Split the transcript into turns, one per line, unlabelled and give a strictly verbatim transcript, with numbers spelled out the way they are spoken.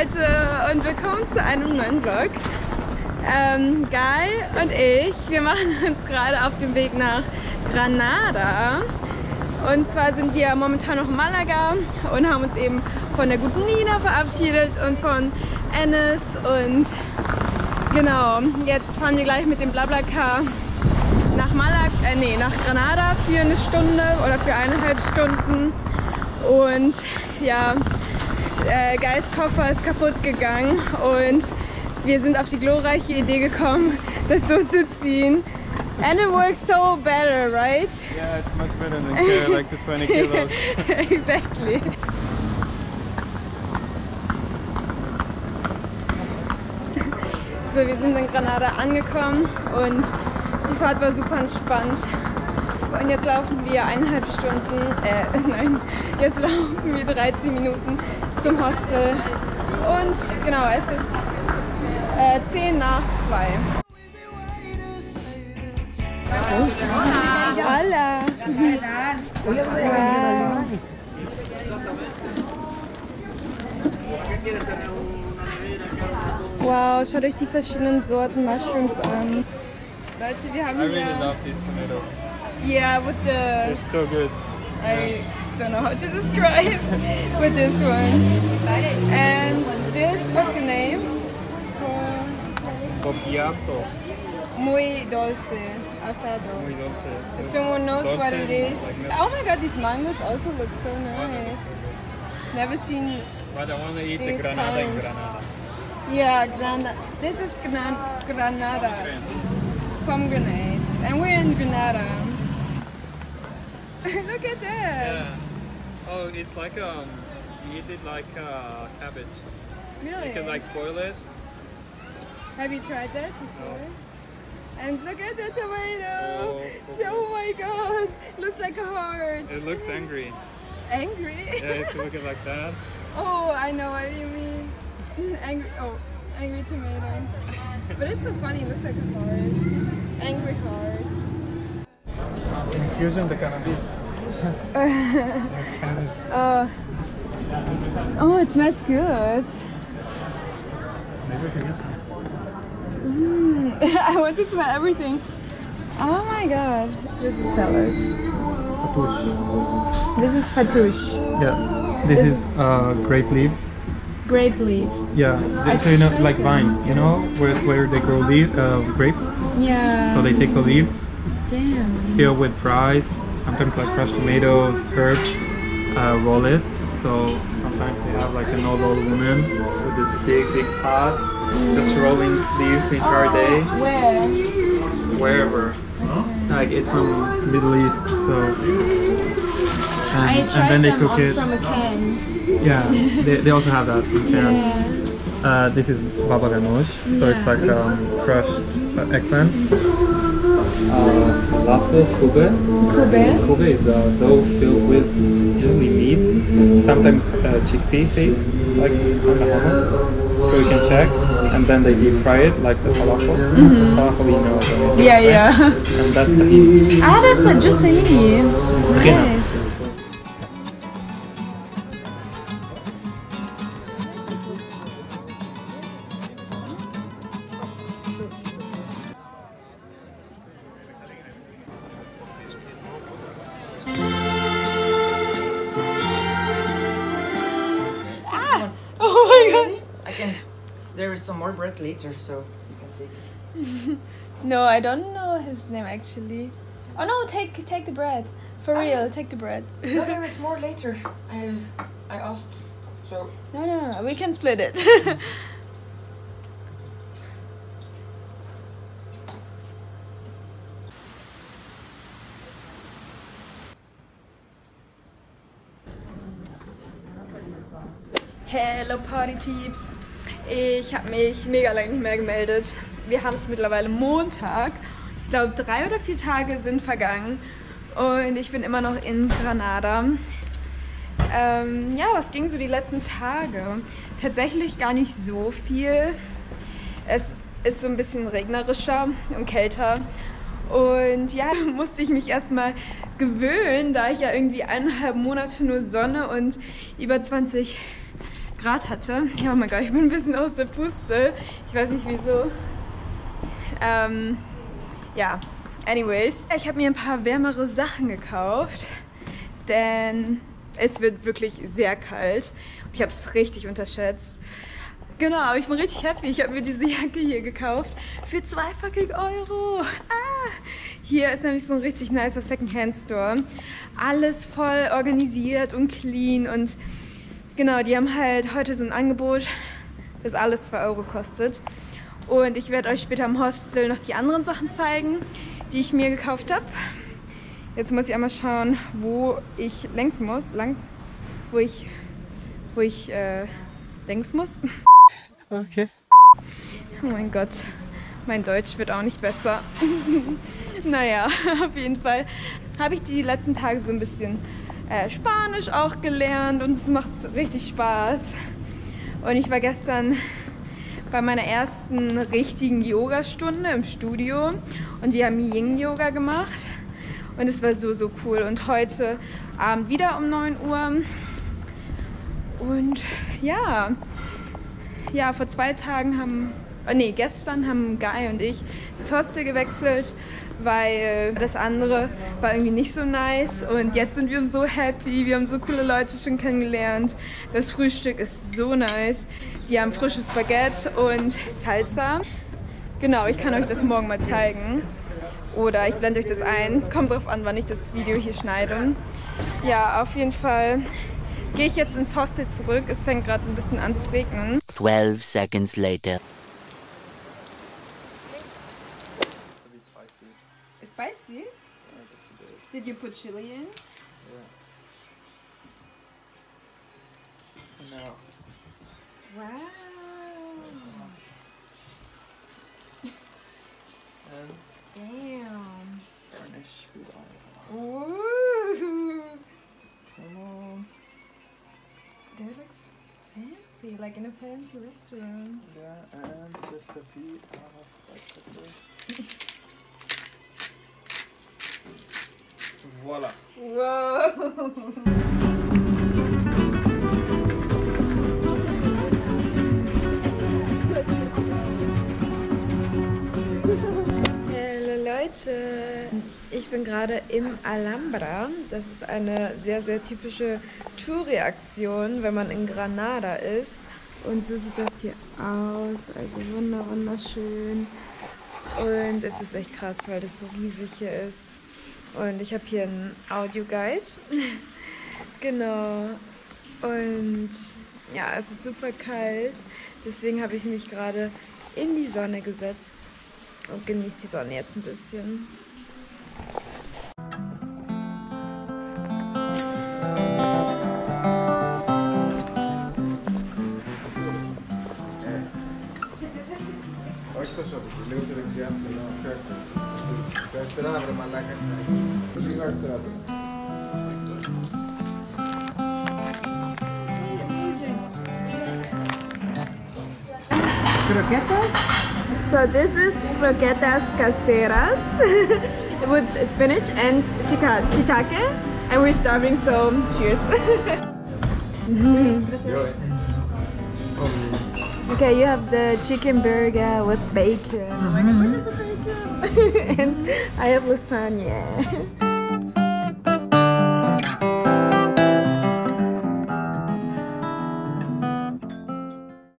Leute und willkommen zu einem neuen Vlog. Ähm, Guy und ich, wir machen uns gerade auf den Weg nach Granada. Und zwar sind wir momentan noch in Malaga und haben uns eben von der guten Nina verabschiedet und von Enes. Und genau, jetzt fahren wir gleich mit dem BlaBlaCar nach Malaga, äh, nee, nach Granada für eine Stunde oder für eineinhalb Stunden. Und ja, äh, Guys Koffer ist kaputt gegangen und wir sind auf die glorreiche Idee gekommen, das so zu ziehen. And it works so better, right?
Yeah, it's much better than carry like the twenty kilos.
Exactly. So, wir sind in Granada angekommen und die Fahrt war super entspannt. Und jetzt laufen wir eineinhalb Stunden, äh, nein, jetzt laufen wir dreizehn Minuten zum Hostel. Und genau, es ist äh, zehn nach zwei. Hola! Wow. Wow, schaut euch die verschiedenen Sorten Mushrooms an. Leute, wir haben
I
hier...
really love these tomatoes.
Yeah, with the...
They're so good.
I don't know how to describe with this one. And this, what's the name?
Copiato.
Muy dulce, asado.
Muy dulce.
If someone knows
Dulce
what it is.
like milk.
Oh my god, these mangoes also look so nice. Never seen...
But I want to eat the
These
Granada in
kinds.
Granada.
Yeah, Granada. This is gran Granadas. Pomegranates. And we're in Granada. Look at that.
Yeah. Oh, it's like um, you eat it like uh, cabbage.
Really?
You can like boil it.
Have you tried that before?
No.
And look at the tomato!
Oh, so
Oh my god! Looks like a heart!
It looks angry.
Angry?
Yeah, if you look at it like that.
Oh, I know what you mean. Angry, oh, angry tomato. But it's so funny, it looks like a heart. Angry heart.
Infusion de cannabis.
Oh. Oh, it smells good. Mm. I want to smell everything. Oh my god, it's just a salad.
Fatouche.
This is fatouche.
Yes. This,
This
is uh, grape leaves.
Grape leaves.
Yeah.
I
So you know,
tried
like
it.
vines. You know where where they grow leaf, uh, grapes.
Yeah.
So they take the leaves,
Damn.
fill with rice, sometimes like crushed tomatoes, herbs, uh, roll it. So sometimes they have like an old old woman with this big big pot, just rolling leaves the entire day,
Where?
wherever. Like it's from Middle East, so and,
I
and
tried
then they
them
cook
on
it.
from a can.
Yeah, they, they also have that in can.
Yeah.
Uh, this is baba ganoush, so it's
Yeah.
like um, crushed uh, eggplant. Uh, falafel kube.
Kube?
Kube is a dough filled with usually meat, sometimes uh, chickpea paste, like on the hummus. So you can check, and then they deep fry it like the falafel.
Mm-hmm.
Falafel, you know. the-
Yeah,
right?
yeah.
And that's tahini.
Ah, that's a, just tahini.
Yeah.
Nice. Oh my god.
I can. There is some more bread later, so you can take it.
No, I don't know his name actually. Oh no, take take the bread. For real, take the bread.
No, there is more later. I I asked. So
No, no, no, we can split it. Hello Party Peeps! Ich habe mich mega lange nicht mehr gemeldet. Wir haben es mittlerweile Montag. Ich glaube, drei oder vier Tage sind vergangen und ich bin immer noch in Granada. Ähm, ja, was ging so die letzten Tage? Tatsächlich gar nicht so viel. Es ist so ein bisschen regnerischer und kälter. Und ja, musste ich mich erstmal gewöhnen, da ich ja irgendwie eineinhalb Monate nur Sonne und über zwanzig Grad hatte. Ja, oh mein Gott, ich bin ein bisschen aus der Puste. Ich weiß nicht wieso. Ähm, ja, anyways. Ich habe mir ein paar wärmere Sachen gekauft, denn es wird wirklich sehr kalt. Ich habe es richtig unterschätzt. Genau, aber ich bin richtig happy. Ich habe mir diese Jacke hier gekauft für zwei fucking Euro. Ah, hier ist nämlich so ein richtig nicer Secondhand-Store. Alles voll organisiert und clean und genau, die haben halt heute so ein Angebot, das alles zwei Euro kostet. Und ich werde euch später im Hostel noch die anderen Sachen zeigen, die ich mir gekauft habe. Jetzt muss ich einmal schauen, wo ich längs muss, lang, wo ich, wo ich äh, längs muss.
Okay.
Oh mein Gott, mein Deutsch wird auch nicht besser. Naja, auf jeden Fall habe ich die letzten Tage so ein bisschen äh, Spanisch auch gelernt und es macht richtig Spaß. Und ich war gestern bei meiner ersten richtigen Yoga-Stunde im Studio und wir haben Yin-Yoga gemacht und es war so, so cool. Und heute Abend wieder um neun Uhr und ja, ja, vor zwei Tagen haben, oh nee, gestern haben Guy und ich das Hostel gewechselt, weil das andere war irgendwie nicht so nice und jetzt sind wir so happy, wir haben so coole Leute schon kennengelernt. Das Frühstück ist so nice, die haben frisches Baguette und Salsa. Genau, ich kann euch das morgen mal zeigen oder ich blende euch das ein, kommt drauf an, wann ich das Video hier schneide. Ja, auf jeden Fall gehe ich jetzt ins Hostel zurück, es fängt gerade ein bisschen an zu regnen.
twelve seconds later.
Spicy?
Yeah, that's a bit.
Did you put chili in?
Yeah. No.
Wow.
And
Damn.
garnish with olive.
Ooh.
Come on.
That looks fancy, like in a fancy restaurant.
Yeah, and just a bit of pepper. Voila.
Whoa. Hallo Leute, ich bin gerade im Alhambra. Das ist eine sehr, sehr typische Touri-Aktion, wenn man in Granada ist. Und so sieht das hier aus, also wunder, wunderschön. Und es ist echt krass, weil das so riesig hier ist. Und ich habe hier einen Audioguide. Genau. Und ja, es ist super kalt. Deswegen habe ich mich gerade in die Sonne gesetzt und genieße die Sonne jetzt ein bisschen. So this is croquetas caseras with spinach and shiitake, and we're starving, so cheers. Okay, you have the chicken burger with bacon. Oh my god, look at the bacon! And I have lasagna.